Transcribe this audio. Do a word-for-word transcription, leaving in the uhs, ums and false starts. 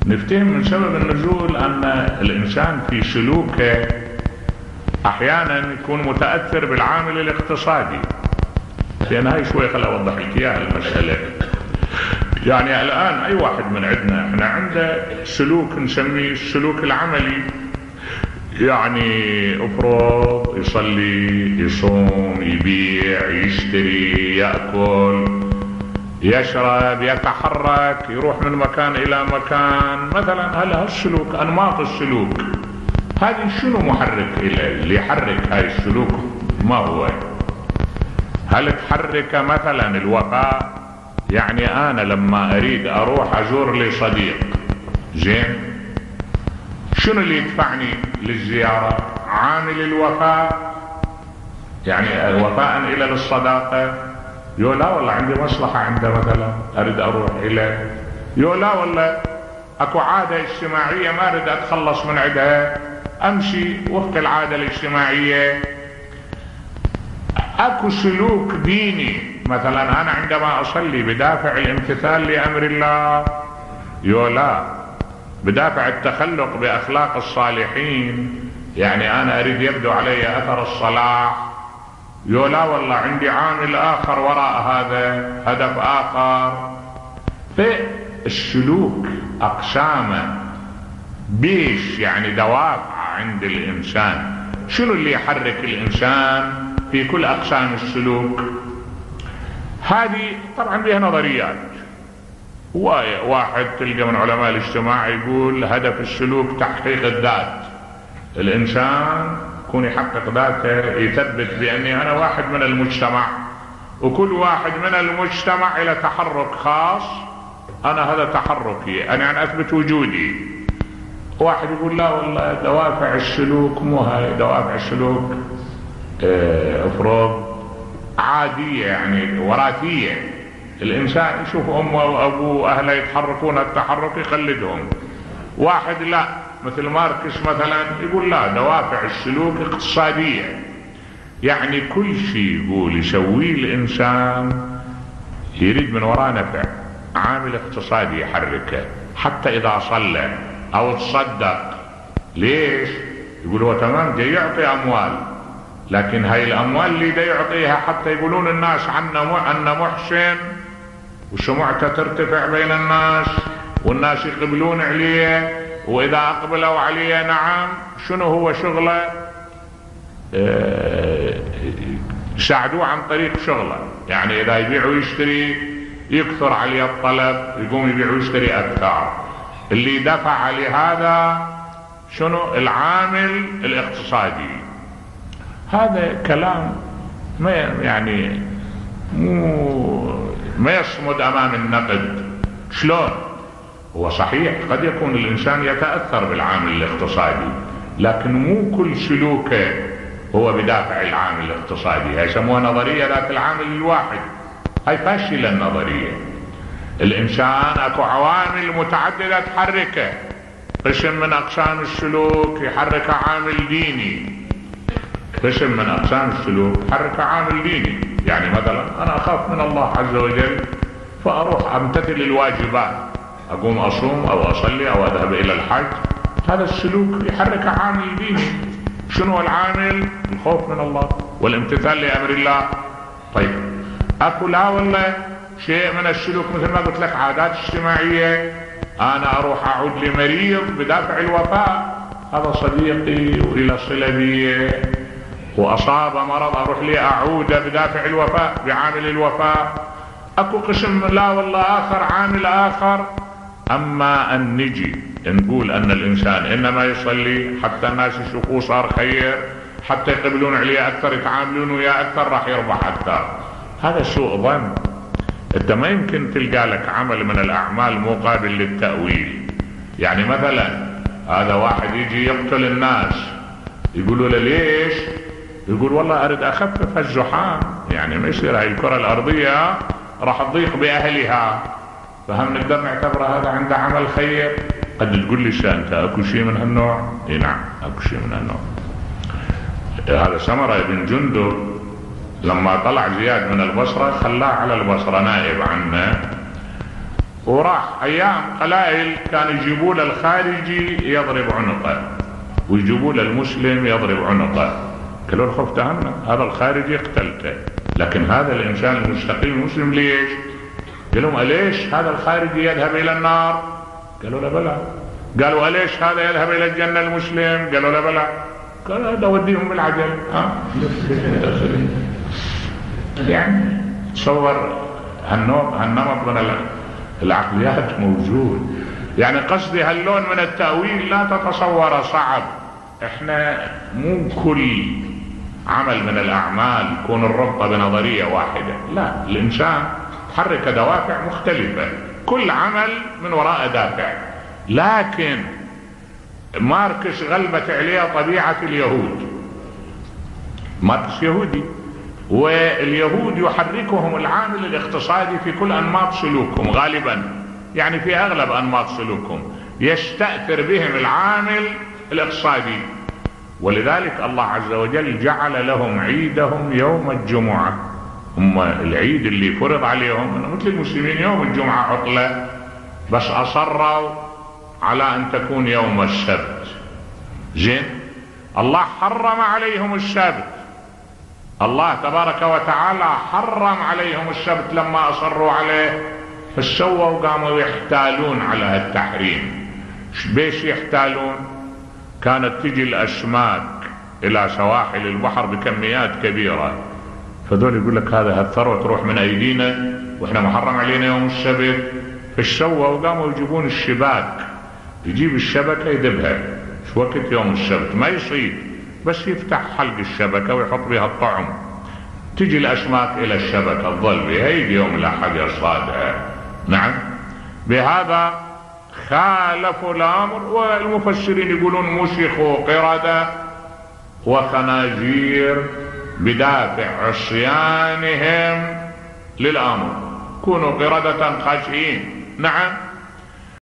نفتهم من سبب النزول أن الإنسان في سلوكه أحيانا يكون متأثر بالعامل الاقتصادي. لأن هاي شوي خل أوضح لك إياها المسألة. يعني الآن أي واحد من عندنا احنا عنده سلوك نسميه السلوك العملي، يعني افرض يصلي، يصوم، يبيع، يشتري، يأكل، يشرب، يتحرك، يروح من مكان إلى مكان مثلا. هل هالسلوك أنماط السلوك هذه شنو محرك إليه؟ اللي يحرك هاي السلوك ما هو؟ هل تحرك مثلا الوفاء؟ يعني أنا لما أريد أروح أزور لي صديق، زين، شنو اللي يدفعني للزيارة؟ عامل الوفاء، يعني وفاء إلى للصداقة. يو لا والله عندي مصلحة عنده مثلا أريد أروح إليه. يو لا والله أكو عادة اجتماعية ما أريد أتخلص من عندها، أمشي وفق العادة الاجتماعية. أكو سلوك ديني مثلا أنا عندما أصلي بدافع الامتثال لأمر الله. يو لا بدافع التخلق بأخلاق الصالحين، يعني أنا أريد يبدو علي أثر الصلاح. يو لا والله عندي عامل آخر وراء هذا، هدف آخر. فالسلوك أقسامه بيش، يعني دوافع عند الإنسان. شنو اللي يحرك الإنسان في كل أقسام السلوك؟ هذه طبعا بها نظريات. واحد تلقى من علماء الاجتماع يقول هدف السلوك تحقيق الذات. الإنسان يكون يحقق ذاته، يثبت بأني أنا واحد من المجتمع، وكل واحد من المجتمع إلى تحرك خاص. أنا هذا تحركي، أنا يعني أثبت وجودي. واحد يقول لا والله دوافع السلوك مو هاي، دوافع السلوك افرض عادية، يعني وراثية. الإنسان يشوف أمه وأبوه وأهله يتحركون التحرك يقلدهم. واحد لا، مثل ماركس مثلا يقول لا دوافع السلوك اقتصادية، يعني كل شيء يقول يسويه الإنسان يريد من وراء نفع، عامل اقتصادي يحركه. حتى إذا صلى أو تصدق، ليش؟ يقول هو تمام جاي يعطي أموال، لكن هاي الأموال اللي دا يعطيها حتى يقولون الناس عنه أنه محسن وسمعته ترتفع بين الناس والناس يقبلون عليه، وإذا أقبلوا عليه نعم شنو هو شغله؟ اه يساعدوه عن طريق شغله. يعني إذا يبيع ويشتري يكثر عليه الطلب، يقوم يبيع ويشتري أكثر. اللي دفع لهذا شنو؟ العامل الاقتصادي. هذا كلام ما يعني مو ما يصمد امام النقد. شلون؟ هو صحيح قد يكون الانسان يتأثر بالعامل الاقتصادي، لكن مو كل سلوكه هو بدافع العامل الاقتصادي. هاي يسموها نظرية ذات العامل الواحد. هاي فاشلة النظرية. الانسان اكو عوامل متعددة تحركه. قسم من اقسام السلوك يحرك عامل ديني، قسم من اقسام السلوك يحرك عامل ديني. يعني مثلا انا اخاف من الله عز وجل فاروح امتثل الواجبات، اقوم اصوم او اصلي او اذهب الى الحج. هذا السلوك يحرك عامل ديني. شنو العامل؟ الخوف من الله والامتثال لامر الله. طيب اكو لا والله شيء من السلوك مثل ما قلت لك عادات اجتماعية. انا اروح اعود لمريض بدافع الوفاء، هذا صديقي والى صلة بي واصاب مرض، اروح لي اعود بدافع الوفاء بعامل الوفاء. اكو قسم لا والله اخر عامل اخر. اما ان نجي نقول ان الانسان انما يصلي حتى الناس يشوفوه صار خير، حتى يقبلون عليه اكثر، يتعاملون وياه اكثر، راح يربح اكثر، هذا سوء ظن. انت ما يمكن تلقى لك عمل من الاعمال مقابل للتأويل. يعني مثلا هذا واحد يجي يقتل الناس، يقولوا له ليش؟ يقول والله اريد اخفف الزحام، يعني ما يصير هاي الكرة الارضية راح تضيق باهلها، فهم نقدر نعتبر هذا عنده عمل خير. قد تقول لي انت اكو شيء من هالنوع؟ اي نعم اكو شيء من هالنوع. هذا سمرة بن جندب لما طلع زياد من البصرة خلاه على البصرة نائب عنه، وراح ايام قلائل كانوا يجيبوا له الخارجي يضرب عنقه ويجيبوا له المسلم يضرب عنقه. قالوا له خف تهمنا، هذا الخارجي قتلته، لكن هذا الانسان المستقيم المسلم ليش؟ قالوا أليش هذا الخارجي يذهب الى النار؟ قالوا لا بلى. قالوا أليش هذا يذهب الى الجنة المسلم؟ قالوا لا بلى. قالوا هذا وديهم بالعجل. ها يعني تصور هالنمط من العقليات موجود. يعني قصدي هاللون من التأويل لا تتصور صعب. احنا مو كل عمل من الاعمال يكون الربط بنظرية واحدة، لا، الانسان تحرك دوافع مختلفة، كل عمل من وراء دافع. لكن ماركس غلبت عليه طبيعة اليهود. ماركس يهودي، واليهود يحركهم العامل الاقتصادي في كل انماط سلوكهم غالبا، يعني في اغلب انماط سلوكهم يستأثر بهم العامل الاقتصادي. ولذلك الله عز وجل جعل لهم عيدهم يوم الجمعة. هم العيد اللي فرض عليهم مثل المسلمين يوم الجمعة عطلة، بس اصروا على ان تكون يوم السبت. زين، الله حرم عليهم السبت. الله تبارك وتعالى حرم عليهم السبت لما اصروا عليه، فسووا وقاموا يحتالون على هالتحريم. بيش يحتالون؟ كانت تجي الاسماك الى سواحل البحر بكميات كبيرة، فذول يقول لك هذا هالثروة تروح من ايدينا واحنا محرم علينا يوم السبت. فسووا وقاموا يجيبون الشباك، يجيب الشبكة يذبها شو وقت يوم السبت ما يصيد، بس يفتح حلق الشبكة ويحط بها الطعم، تجي الاسماك الى الشبكة تظل بها، يجي يوم الاحد يصطادها. نعم، بهذا خالفوا الامر. والمفسرين يقولون مسخوا قردة وخنازير بدافع عصيانهم للامر، كونوا قردة خاشعين. نعم،